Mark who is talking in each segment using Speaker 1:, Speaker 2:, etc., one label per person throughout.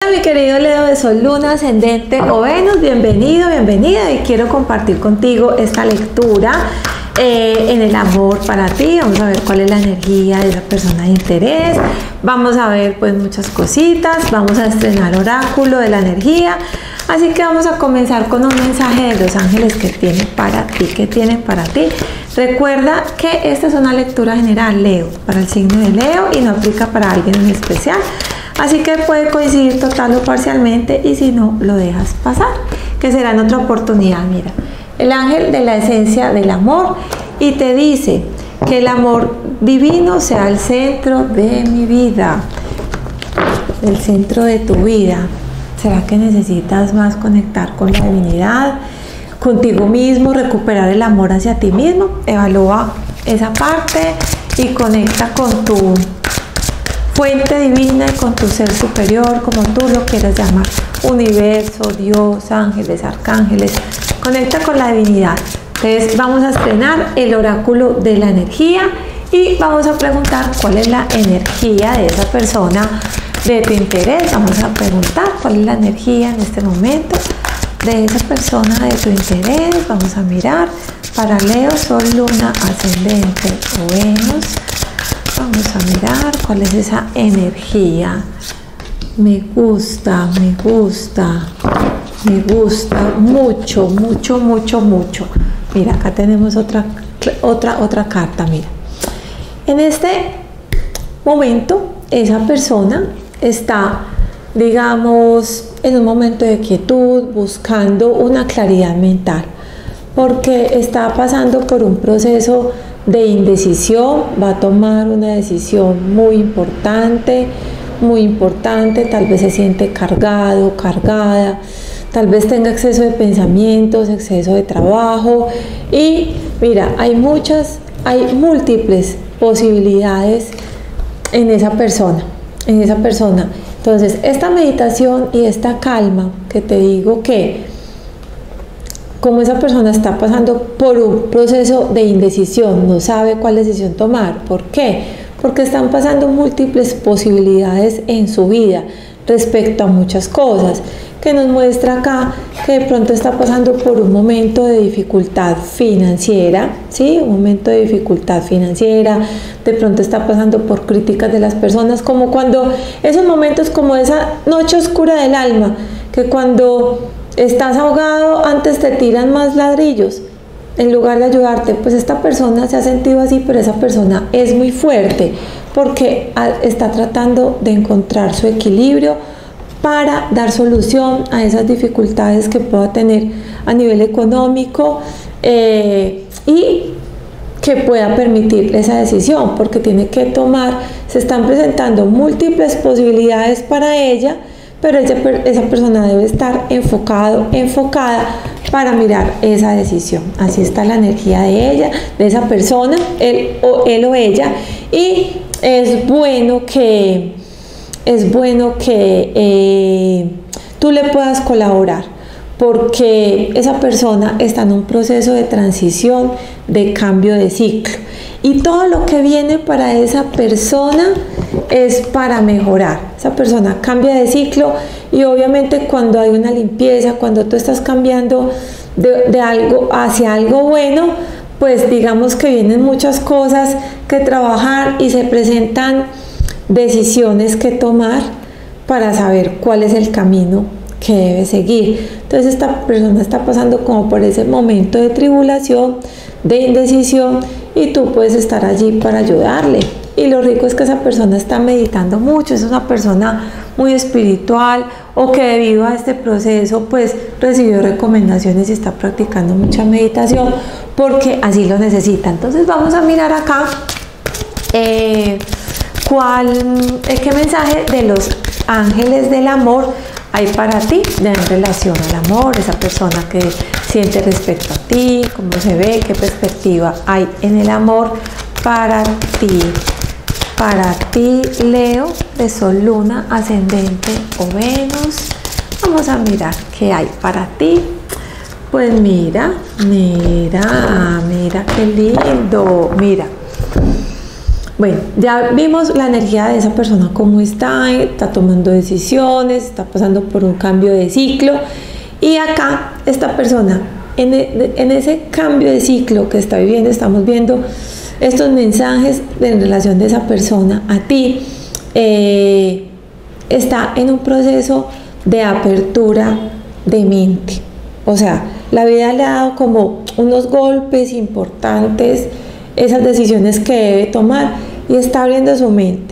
Speaker 1: mi querido Leo de Sol, Luna, Ascendente o Venus, bienvenido, bienvenida, y quiero compartir contigo esta lectura en el amor para ti. Vamos a ver cuál es la energía de esa persona de interés, vamos a ver pues muchas cositas, vamos a estrenar oráculo de la energía, así que vamos a comenzar con un mensaje de los ángeles que tienen para ti, Recuerda que esta es una lectura general, Leo, para el signo de Leo y no aplica para alguien en especial. Así que puede coincidir total o parcialmente, y si no, lo dejas pasar, que será en otra oportunidad. Mira, el ángel de la esencia del amor, y te dice que el amor divino sea el centro de mi vida, el centro de tu vida. ¿Será que necesitas más conectar con la divinidad, contigo mismo, recuperar el amor hacia ti mismo? Evalúa esa parte y conecta con tu fuente divina y con tu ser superior, como tú lo quieras llamar, universo, Dios, ángeles, arcángeles. Conecta con la divinidad. Entonces vamos a estrenar el oráculo de la energía y vamos a preguntar cuál es la energía de esa persona de tu interés. Vamos a preguntar cuál es la energía en este momento de esa persona de tu interés. Vamos a mirar para Leo, Sol, Luna, Ascendente o Venus. Vamos a mirar cuál es esa energía. Me gusta mucho, mucho, mucho, mucho. Mira, acá tenemos otra carta. Mira, en este momento esa persona está, digamos, en un momento de quietud, buscando una claridad mental, porque está pasando por un proceso de indecisión. Va a tomar una decisión muy importante, tal vez se siente cargado, cargada, tal vez tenga exceso de pensamientos, exceso de trabajo, y mira, hay múltiples posibilidades en esa persona. Entonces, esta meditación y esta calma, que te digo que como esa persona está pasando por un proceso de indecisión, no sabe cuál decisión tomar. ¿Por qué? Porque están pasando múltiples posibilidades en su vida respecto a muchas cosas, que nos muestra acá que de pronto está pasando por un momento de dificultad financiera, ¿sí? Un momento de dificultad financiera, de pronto está pasando por críticas de las personas, como cuando esos momentos, como esa noche oscura del alma, que cuando estás ahogado, antes te tiran más ladrillos en lugar de ayudarte. Pues esta persona se ha sentido así, pero esa persona es muy fuerte porque está tratando de encontrar su equilibrio para dar solución a esas dificultades que pueda tener a nivel económico, y que pueda permitirle esa decisión, porque tiene que tomar, se están presentando múltiples posibilidades para ella, pero esa persona debe estar enfocada para mirar esa decisión. Así está la energía de ella, de esa persona, él o ella, y es bueno que tú le puedas colaborar, porque esa persona está en un proceso de transición, de cambio de ciclo, y todo lo que viene para esa persona es para mejorar. Esa persona cambia de ciclo, y obviamente cuando hay una limpieza, cuando tú estás cambiando de algo hacia algo bueno, pues digamos que vienen muchas cosas que trabajar y se presentan decisiones que tomar para saber cuál es el camino que debe seguir. Entonces esta persona está pasando como por ese momento de tribulación, de indecisión, y tú puedes estar allí para ayudarle. Y lo rico es que esa persona está meditando mucho, es una persona muy espiritual, o que debido a este proceso pues recibió recomendaciones y está practicando mucha meditación porque así lo necesita. Entonces vamos a mirar acá qué mensaje de los ángeles del amor hay para ti en relación al amor, esa persona que siente respecto a ti, cómo se ve, qué perspectiva hay en el amor para ti. Para ti, Leo, de Sol, Luna, Ascendente o Venus. Vamos a mirar qué hay para ti. Pues mira qué lindo. Mira, Bueno, ya vimos la energía de esa persona, cómo está tomando decisiones, está pasando por un cambio de ciclo. Y acá esta persona, en ese cambio de ciclo que está viviendo, estamos viendo estos mensajes en relación de esa persona a ti. Está en un proceso de apertura de mente. O sea, la vida le ha dado como unos golpes importantes, esas decisiones que debe tomar, y está abriendo su mente.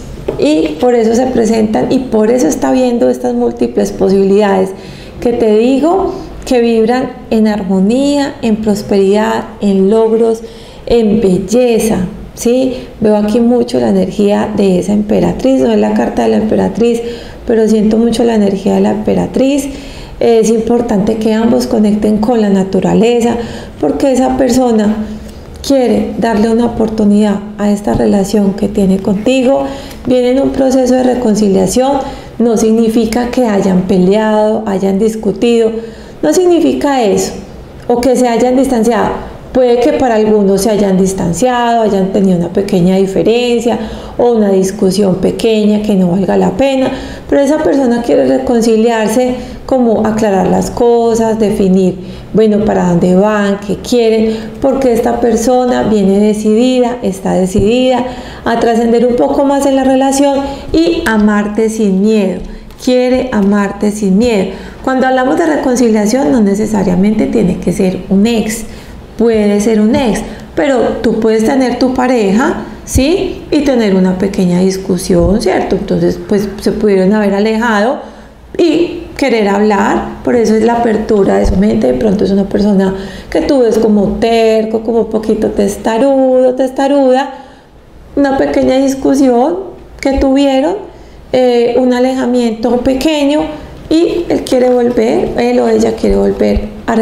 Speaker 1: Y por eso se presentan y por eso está viendo estas múltiples posibilidades que te digo que vibran en armonía, en prosperidad, en logros, en belleza. ¿Sí? Veo aquí mucho la energía de esa emperatriz, no es la carta de la emperatriz, pero siento mucho la energía de la emperatriz. Es importante que ambos conecten con la naturaleza, porque esa persona quiere darle una oportunidad a esta relación que tiene contigo. Viene en un proceso de reconciliación. No significa que hayan peleado, hayan discutido, no significa eso, o que se hayan distanciado. Puede que para algunos se hayan distanciado, hayan tenido una pequeña diferencia o una discusión pequeña que no valga la pena, pero esa persona quiere reconciliarse, como aclarar las cosas, definir, bueno, para dónde van, qué quieren, porque esta persona viene decidida, está decidida a trascender un poco más en la relación y amarte sin miedo. Quiere amarte sin miedo. Cuando hablamos de reconciliación, no necesariamente tiene que ser un ex. Puede ser un ex, pero tú puedes tener tu pareja, ¿sí? Y tener una pequeña discusión, ¿cierto? Entonces, pues se pudieron haber alejado y querer hablar. Por eso es la apertura de su mente. De pronto es una persona que tú ves como terco, como un poquito testarudo, testaruda. Una pequeña discusión que tuvieron, un alejamiento pequeño, y él quiere volver, él o ella quiere volver a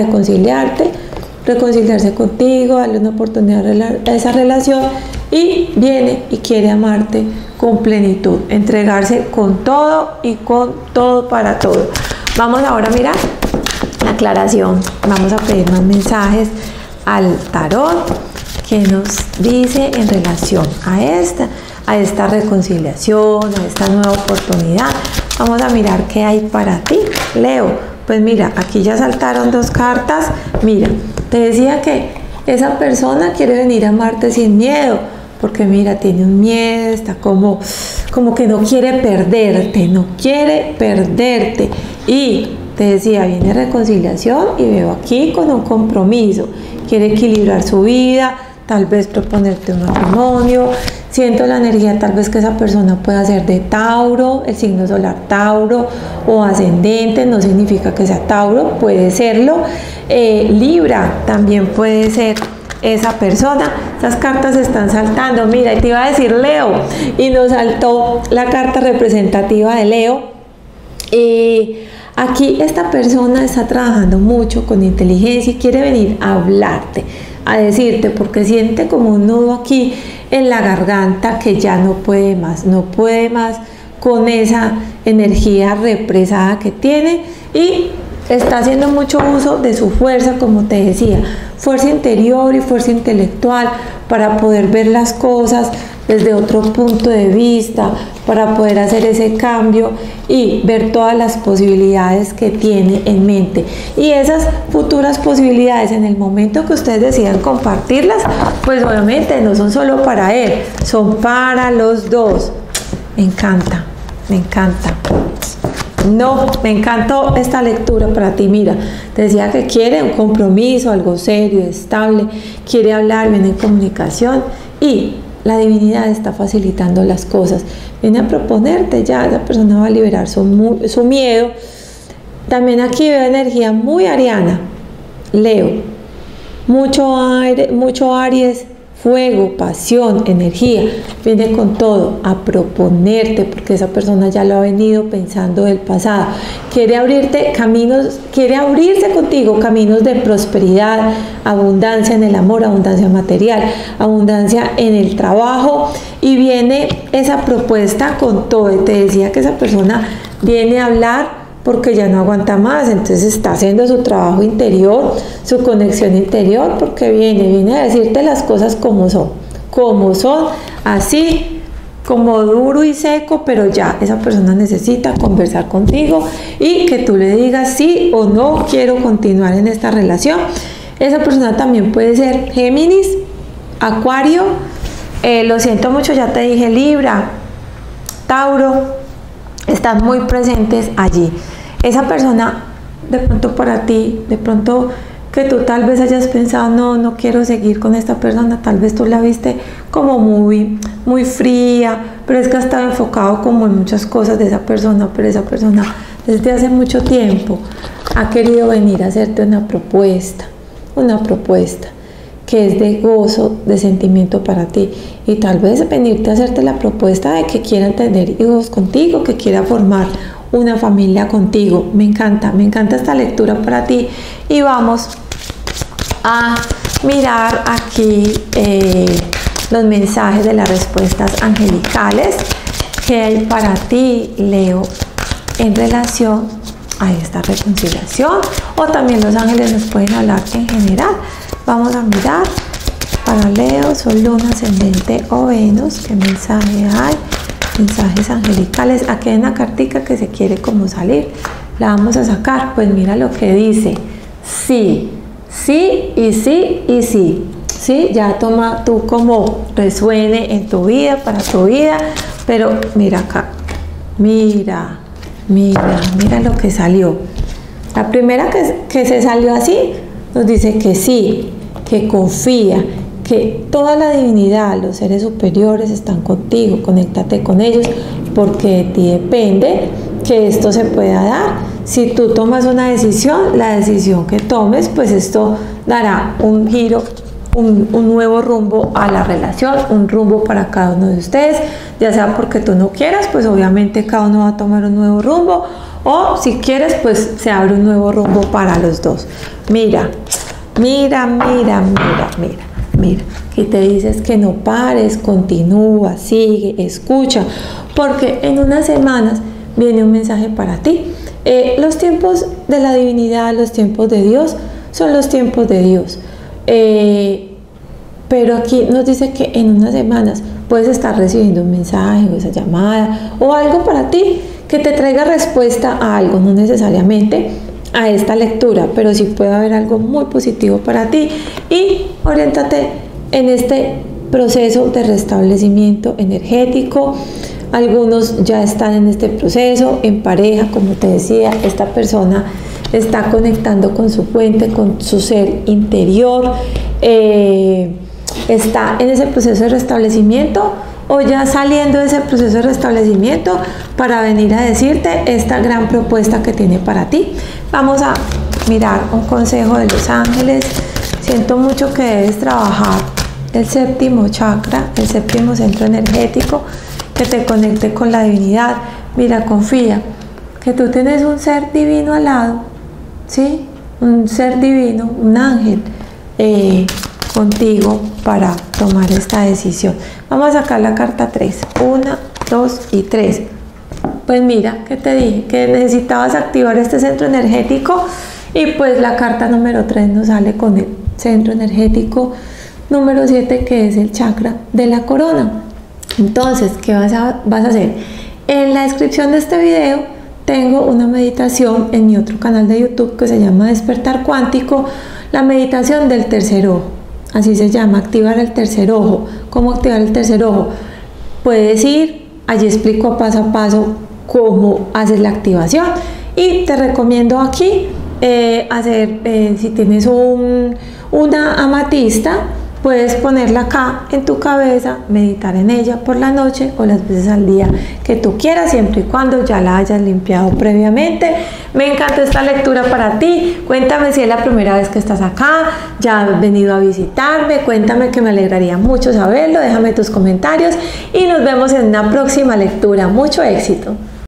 Speaker 1: reconciliarse contigo, darle una oportunidad a esa relación, y viene y quiere amarte con plenitud, entregarse con todo y con todo para todo. Vamos ahora a mirar aclaración, vamos a pedir más mensajes al tarot que nos dice en relación a esta reconciliación, a esta nueva oportunidad. Vamos a mirar qué hay para ti, Leo. Pues mira, aquí ya saltaron dos cartas. Mira, te decía que esa persona quiere venir a amarte sin miedo, porque mira, tiene un miedo, está como que no quiere perderte, y te decía, viene reconciliación, y veo aquí con un compromiso, quiere equilibrar su vida, tal vez proponerte un matrimonio. Siento la energía tal vez que esa persona pueda ser de Tauro, el signo solar Tauro, o ascendente, no significa que sea Tauro, puede serlo. Libra también puede ser esa persona. Estas cartas están saltando. Mira, te iba a decir Leo, y nos saltó la carta representativa de Leo. Aquí esta persona está trabajando mucho con inteligencia y quiere venir a hablarte, a decirte, porque siente como un nudo aquí en la garganta que ya no puede más con esa energía represada que tiene, y está haciendo mucho uso de su fuerza, como te decía, fuerza interior y fuerza intelectual, para poder ver las cosas desde otro punto de vista, para poder hacer ese cambio y ver todas las posibilidades que tiene en mente. Y esas futuras posibilidades, en el momento que ustedes decidan compartirlas, pues obviamente no son solo para él, son para los dos. Me encanta, me encanta. No, me encantó esta lectura para ti. Mira, te decía que quiere un compromiso, algo serio, estable, quiere hablar, viene en comunicación, y la divinidad está facilitando las cosas. Viene a proponerte, ya esa persona va a liberar su miedo. También aquí veo energía muy ariana, Leo. Mucho aire, mucho Aries, fuego, pasión, energía. Viene con todo a proponerte, porque esa persona ya lo ha venido pensando del pasado. Quiere abrirte caminos, quiere abrirse contigo caminos de prosperidad, abundancia en el amor, abundancia material, abundancia en el trabajo, y viene esa propuesta con todo. Y te decía que esa persona viene a hablar porque ya no aguanta más, entonces está haciendo su trabajo interior, su conexión interior, porque viene a decirte las cosas como son, así como duro y seco, pero ya esa persona necesita conversar contigo y que tú le digas sí o no quiero continuar en esta relación. Esa persona también puede ser Géminis, Acuario, lo siento mucho, ya te dije, Libra, Tauro, están muy presentes allí. Esa persona de pronto para ti, de pronto que tú tal vez hayas pensado, no quiero seguir con esta persona, tal vez tú la viste como muy fría, pero es que ha estado enfocado como en muchas cosas de esa persona, pero esa persona desde hace mucho tiempo ha querido venir a hacerte una propuesta que es de gozo, de sentimiento para ti, y tal vez venirte a hacerte la propuesta de que quiera tener hijos contigo, que quiera formar una familia contigo. Me encanta esta lectura para ti, y vamos a mirar aquí los mensajes de las respuestas angelicales que hay para ti, Leo, en relación a esta reconciliación, o también los ángeles nos pueden hablar en general. Vamos a mirar para Leo, Sol, Luna, Ascendente o Venus, qué mensaje hay, mensajes angelicales. Aquí hay una cartica que se quiere como salir, la vamos a sacar. Pues mira lo que dice: sí, sí y sí y sí. Sí, ya toma tú como resuene en tu vida, para tu vida, pero mira acá, mira lo que salió. La primera que se salió así nos dice que sí, que confía, que toda la divinidad, los seres superiores están contigo, conéctate con ellos, porque de ti depende que esto se pueda dar. Si tú tomas una decisión, la decisión que tomes, pues esto dará un giro, un nuevo rumbo a la relación, un rumbo para cada uno de ustedes, ya sea porque tú no quieras, pues obviamente cada uno va a tomar un nuevo rumbo, o si quieres, pues se abre un nuevo rumbo para los dos. Mira, y te dices que no pares, continúa, sigue, escucha, porque en unas semanas viene un mensaje para ti. Los tiempos de la divinidad, los tiempos de Dios, son los tiempos de Dios. Pero aquí nos dice que en unas semanas puedes estar recibiendo un mensaje o esa llamada o algo para ti que te traiga respuesta a algo, no necesariamente a esta lectura, pero sí puede haber algo muy positivo para ti, y oriéntate en este proceso de restablecimiento energético. Algunos ya están en este proceso, en pareja, como te decía, esta persona está conectando con su fuente, con su ser interior, está en ese proceso de restablecimiento o ya saliendo de ese proceso de restablecimiento para venir a decirte esta gran propuesta que tiene para ti. Vamos a mirar un consejo de los ángeles. Siento mucho que debes trabajar el séptimo chakra, el séptimo centro energético, que te conecte con la divinidad. Mira, confía que tú tienes un ser divino al lado, ¿sí? Un ser divino, un ángel contigo para tomar esta decisión. Vamos a sacar la carta 3, 1, 2 y 3. Pues mira, que te dije que necesitabas activar este centro energético, y pues la carta número 3 nos sale con el centro energético número 7, que es el chakra de la corona. Entonces, ¿qué vas a hacer? En la descripción de este video tengo una meditación en mi otro canal de YouTube que se llama Despertar Cuántico, la meditación del tercer ojo. Así se llama, activar el tercer ojo. ¿Cómo activar el tercer ojo? Puedes ir, allí explico paso a paso cómo hacer la activación, y te recomiendo aquí hacer, si tienes una amatista, puedes ponerla acá en tu cabeza, meditar en ella por la noche o las veces al día que tú quieras, siempre y cuando ya la hayas limpiado previamente. Me encanta esta lectura para ti. Cuéntame si es la primera vez que estás acá, ya has venido a visitarme, cuéntame, que me alegraría mucho saberlo. Déjame tus comentarios y nos vemos en una próxima lectura. Mucho éxito.